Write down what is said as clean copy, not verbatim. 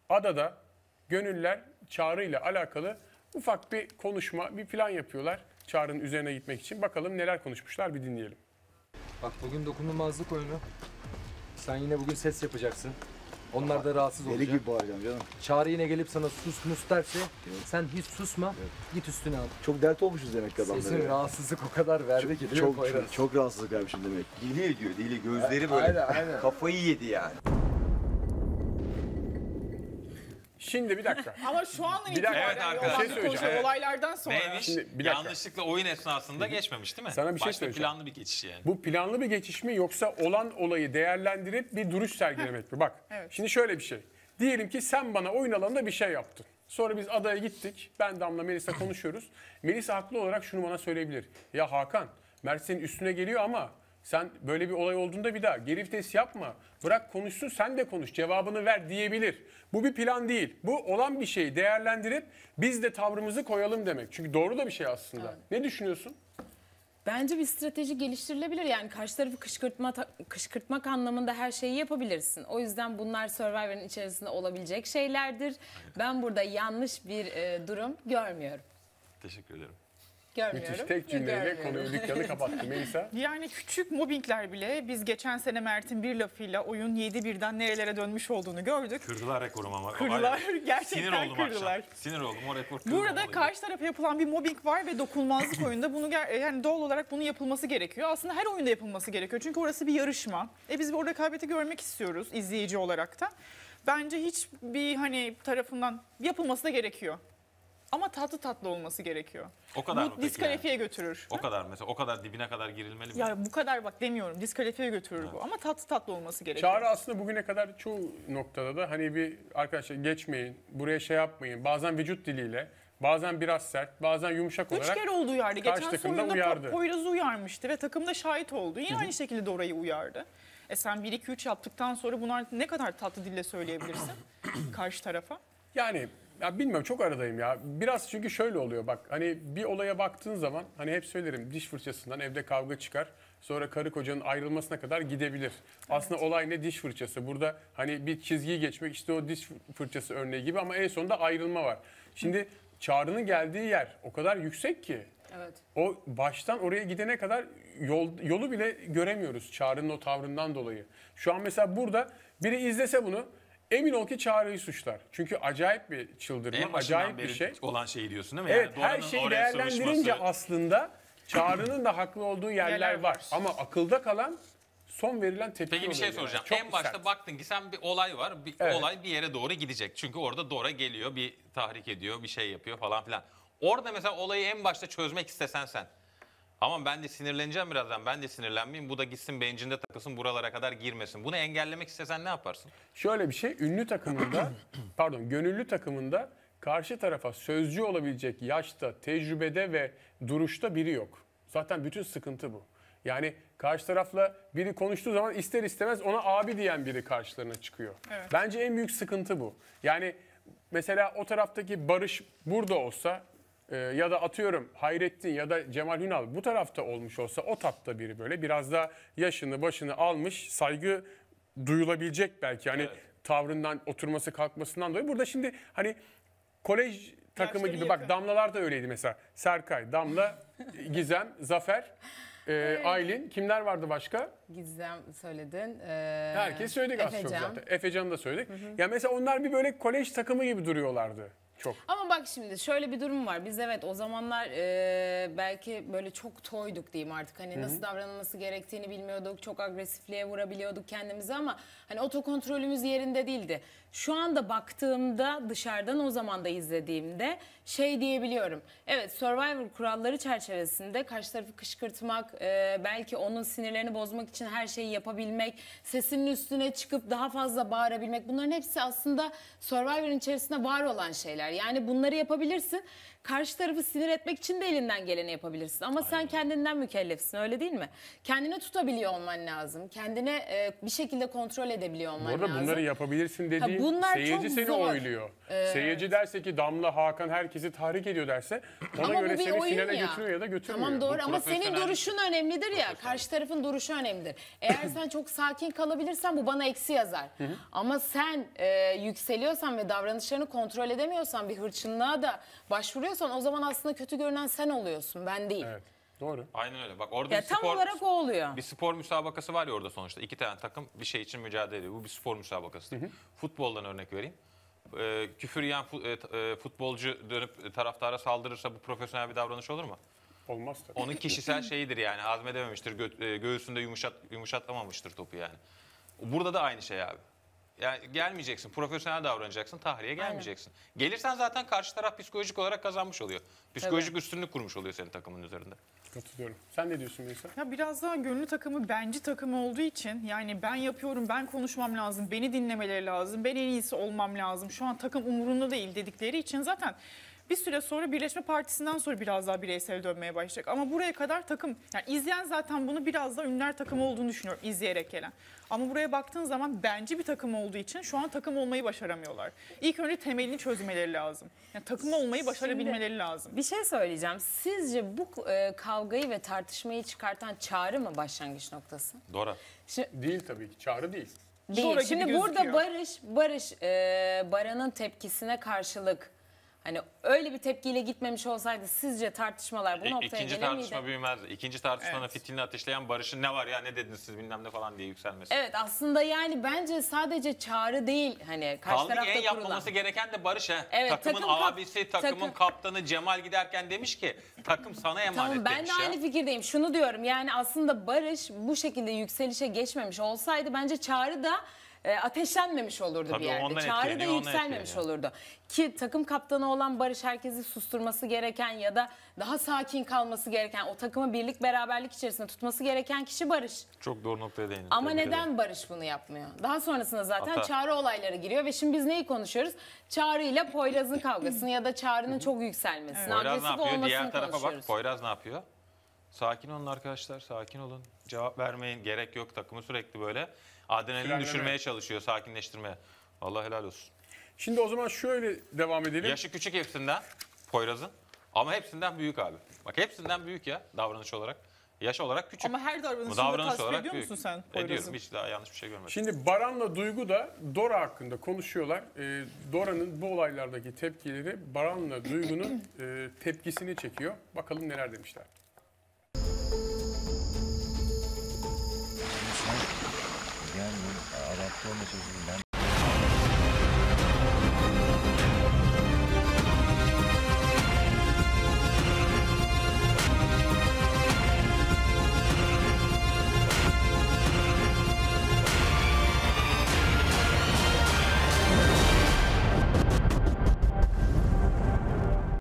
adada gönüller Çağrı ile alakalı ufak bir konuşma, bir plan yapıyorlar. Çağrı'nın üzerine gitmek için. Bakalım neler konuşmuşlar, bir dinleyelim. Bak bugün dokunulmazlık oyunu. Sen yine bugün ses yapacaksın. Onlar da rahatsız olacak. Deli gibi bağıracağım canım. Çağrı yine gelip sana sus mus derse sen hiç susma. Git üstüne al. Çok dert olmuşuz demek ki adamlara. Sesin rahatsızlık o kadar verdi ki değil mi Poyraz? Çok rahatsızlık vermişim demek. Deli ediyor, deli. Gözleri böyle Aynen. kafayı yedi yani. Şimdi bir dakika. Ama şu andan Bir dakika. itibaren Evet arkadaşlar. olan Bir şey söyleyeceğim. konuşulan olaylardan sonra. Neymiş? Şimdi bir dakika. Yanlışlıkla oyun esnasında geçmemiş değil mi? Sana bir şey Başta söyleyeceğim. planlı bir geçiş yani. Bu planlı bir geçiş mi yoksa olan olayı değerlendirip bir duruş sergilemek mi? Bak Evet. şimdi şöyle bir şey. Diyelim ki sen bana oyun alanında bir şey yaptın. Sonra biz adaya gittik. Ben, Damla, Melisa konuşuyoruz. Melisa haklı olarak şunu bana söyleyebilir. Ya Hakan, Mert senin üstüne geliyor ama sen böyle bir olay olduğunda bir daha geri vites yapma. Bırak konuşsun, sen de konuş, cevabını ver diyebilir. Bu bir plan değil. Bu olan bir şeyi değerlendirip biz de tavrımızı koyalım demek. Çünkü doğru da bir şey aslında. Ne düşünüyorsun? Bence bir strateji geliştirilebilir. Yani karşı tarafı kışkırtmak anlamında her şeyi yapabilirsin. O yüzden bunlar Survivor'ın içerisinde olabilecek şeylerdir. Ben burada yanlış bir durum görmüyorum. Teşekkür ederim. Görmüyorum. Müthiş, tek cümleyle konuyu, dükkanı kapattı Melisa. Yani küçük mobbingler bile biz geçen sene Mert'in bir lafıyla oyun 7-1'den nerelere dönmüş olduğunu gördük. Kırdılar rekorumu ama. Kırdılar, Sinir gerçekten oldum kırdılar. akşam. Sinir oldum, o rekor kırıldı. Burada karşı tarafa yapılan bir mobbing var ve dokunulmazlık oyunda bunu yani doğal olarak bunun yapılması gerekiyor. Aslında her oyunda yapılması gerekiyor. Çünkü orası bir yarışma. Biz o rekabeti görmek istiyoruz izleyici olarak da. Bence hiçbir tarafından yapılması da gerekiyor. Ama tatlı tatlı olması gerekiyor. O kadar mı Bu peki diskalifiye götürür. O kadar mesela, o kadar dibine kadar girilmeli mi? Ya bu kadar bak demiyorum. Diskalifiye götürür bu. Ama tatlı tatlı olması gerekiyor. Çağrı aslında bugüne kadar çoğu noktada da hani bir arkadaşlar geçmeyin, buraya şey yapmayın. Bazen vücut diliyle, bazen biraz sert, bazen yumuşak 3 olarak kere oldu uyardı. karşı Geçen takımda oyunda uyardı. Poyraz'ı uyarmıştı ve takımda şahit oldu. Yine aynı şekilde de orayı uyardı. Sen 1-2-3 yaptıktan sonra bunlar ne kadar tatlı dille söyleyebilirsin karşı tarafa? Yani ya bilmiyorum, çok aradayım ya. Biraz çünkü şöyle oluyor bak, hani bir olaya baktığın zaman hani hep söylerim, diş fırçasından evde kavga çıkar. Sonra karı kocanın ayrılmasına kadar gidebilir. Aslında olay ne? Diş fırçası. Burada hani bir çizgiyi geçmek, işte o diş fırçası örneği gibi, ama en sonunda ayrılma var. Şimdi Çağrı'nın geldiği yer o kadar yüksek ki. Evet. O baştan oraya gidene kadar yolu bile göremiyoruz Çağrı'nın o tavrından dolayı. Şu an mesela burada biri izlese bunu, emin ol ki Çağrı'yı suçlar. Çünkü acayip bir çıldırma, En başından acayip bir beri şey. olan şeyi diyorsun değil mi? Evet, Yani her Dora'nın şeyi oraya değerlendirince sıvışması- aslında Çağrı'nın da haklı olduğu yerler Yerler var. var. Ama akılda kalan son verilen tepki Peki bir şey oluyor soracağım. Çok En başta sert. baktın ki sen bir olay var, bir Evet. olay bir yere doğru gidecek. Çünkü orada Dora geliyor, bir tahrik ediyor, bir şey yapıyor falan filan. Orada mesela olayı en başta çözmek istesen sen. Ama ben de sinirleneceğim birazdan, ben de sinirlenmeyeyim. Bu da gitsin bencinde takılsın, buralara kadar girmesin. Bunu engellemek istesen ne yaparsın? Şöyle bir şey, ünlü takımında, pardon gönüllü takımında karşı tarafa sözcü olabilecek yaşta, tecrübede ve duruşta biri yok. Zaten bütün sıkıntı bu. Yani karşı tarafla biri konuştuğu zaman ister istemez ona abi diyen biri karşılarına çıkıyor. Evet. Bence en büyük sıkıntı bu. Yani mesela o taraftaki Barış burada olsa ya da atıyorum Hayrettin ya da Cemal Hünal bu tarafta olmuş olsa, o tatta biri böyle biraz da yaşını başını almış, saygı duyulabilecek belki hani tavrından, oturması kalkmasından dolayı. Burada şimdi hani kolej takımı Yaşları gibi bak, yakın. Damlalar da öyleydi mesela. Serkay, Damla, Gizem, Zafer, Aylin, kimler vardı başka? Gizem söyledin. Herkes söyledik az çok Efecan. zaten. Efecan'ı da söyledik. Ya mesela onlar bir böyle kolej takımı gibi duruyorlardı çok. Ama bak şimdi şöyle bir durum var. Biz evet o zamanlar belki böyle çok toyduk diyeyim artık. Hani nasıl davranılması gerektiğini bilmiyorduk. Çok agresifliğe vurabiliyorduk kendimizi ama hani otokontrolümüz yerinde değildi. Şu anda baktığımda dışarıdan, o zaman da izlediğimde şey diyebiliyorum. Evet, Survivor kuralları çerçevesinde karşı tarafı kışkırtmak, belki onun sinirlerini bozmak için her şeyi yapabilmek, sesinin üstüne çıkıp daha fazla bağırabilmek, bunların hepsi aslında Survivor'ın içerisinde var olan şeyler. Yani bunları yapabilirsin. Karşı tarafı sinir etmek için de elinden geleni yapabilirsin. Ama sen kendinden mükellefsin, öyle değil mi? Kendini tutabiliyor olman lazım. Kendine bir şekilde kontrol edebiliyor olman Bu arada lazım. bunları yapabilirsin dediğin bunlar seyirci çok seni zor. oyluyor. Seyirci derse ki Damla, Hakan herkesi tahrik ediyor derse ona Ama bu göre bir seni oyun finale ya. götürüyor ya da götürmüyor. Tamam doğru Bu ama senin profesyonel- duruşun önemlidir ya. Karşı tarafın duruşu önemlidir. Eğer sen çok sakin kalabilirsen bu bana eksi yazar. Ama sen yükseliyorsan ve davranışlarını kontrol edemiyorsan, bir hırçınlığa da başvuruyorsan o zaman aslında kötü görünen sen oluyorsun, ben değil. Evet, doğru. Aynen öyle. Bak orada Ya bir tam spor, olarak o oluyor. bir spor müsabakası var ya orada sonuçta. 2 tane takım bir şey için mücadele ediyor. Bu bir spor müsabakası. Futboldan örnek vereyim. Küfür yiyen futbolcu dönüp taraftara saldırırsa bu profesyonel bir davranış olur mu? Olmaz tabii. Onun kişisel şeyidir yani. Hazmedememiştir, göğsünde yumuşatlamamıştır topu yani. Burada da aynı şey abi. Yani gelmeyeceksin, profesyonel davranacaksın, tahriye gelmeyeceksin. Gelirsen zaten karşı taraf psikolojik olarak kazanmış oluyor. Psikolojik üstünlük kurmuş oluyor senin takımın üzerinde. Katılıyorum. Sen ne diyorsun Melisa? Ya biraz daha gönlü takımı benci takımı olduğu için yani ben yapıyorum, ben konuşmam lazım, beni dinlemeleri lazım, ben en iyisi olmam lazım. Şu an takım umurunda değil dedikleri için zaten bir süre sonra Birleşme Partisi'nden sonra biraz daha bireysel dönmeye başlayacak. Ama buraya kadar takım, yani izleyen zaten bunu biraz daha ünlüler takımı olduğunu düşünüyorum izleyerek gelen. Ama buraya baktığın zaman bence bir takım olduğu için şu an takım olmayı başaramıyorlar. İlk önce temelini çözmeleri lazım. Yani takım olmayı başarabilmeleri lazım. Bir şey söyleyeceğim. Sizce bu kavgayı ve tartışmayı çıkartan Çağrı mı başlangıç noktası? Doğru. Şimdi, Değil tabii ki. Çağrı değil. değil. Sonra gibi Şimdi burada gözüküyor. Barış Baran'ın tepkisine karşılık hani öyle bir tepkiyle gitmemiş olsaydı sizce tartışmalar bu noktaya İkinci gelir tartışma miydi? büyümezdi. İkinci tartışmanın Evet. fitilini ateşleyen Barış'ın ne var ya ne dediniz siz bilmem ne falan diye yükselmesi. Evet aslında yani bence sadece Çağrı değil hani karşı Kaldı ki tarafta en kurulan. yapmaması gereken de Barış ha. Evet, takımın takım kap- abisi, takımın takım- kaptanı Cemal giderken demiş ki takım sana emanet Tamam ben demiş de aynı ya. fikirdeyim. Şunu diyorum yani aslında Barış bu şekilde yükselişe geçmemiş olsaydı bence Çağrı da ateşlenmemiş olurdu Tabii bir yerde. ondan Çağrı da etkileniyor, ondan yükselmemiş etkileniyor. olurdu. Ki takım kaptanı olan Barış herkesi susturması gereken ya da daha sakin kalması gereken, o takımı birlik beraberlik içerisinde tutması gereken kişi Barış. Çok doğru noktaya değindin. Ama Tebrik ederim. neden Barış bunu yapmıyor? Daha sonrasında zaten Hata. Çağrı olayları giriyor ve şimdi biz neyi konuşuyoruz? Çağrı ile Poyraz'ın kavgasını ya da Çağrı'nın çok yükselmesini, Poyraz ne agresif yapıyor? olmasını Diğer tarafa bak. konuşuyoruz. Poyraz ne yapıyor? Sakin olun arkadaşlar, sakin olun. Cevap vermeyin, gerek yok. Takımı sürekli böyle adrenalin Frenleme. düşürmeye çalışıyor, sakinleştirmeye. Allah helal olsun. Şimdi o zaman şöyle devam edelim. Yaşı küçük hepsinden Poyraz'ın ama hepsinden büyük abi. Bak hepsinden büyük ya davranış olarak. Yaş olarak küçük. Ama her Bu davranışında davranış tasvip olarak ediyor büyük. musun sen Ediyorum. Poyraz'ın? Hiç daha yanlış bir şey görmedim. Şimdi Baran'la Duygu da Dora hakkında konuşuyorlar. Dora'nın bu olaylardaki tepkileri Baran'la Duygu'nun tepkisini çekiyor. Bakalım neler demişler. Yani adapte olma sözü ben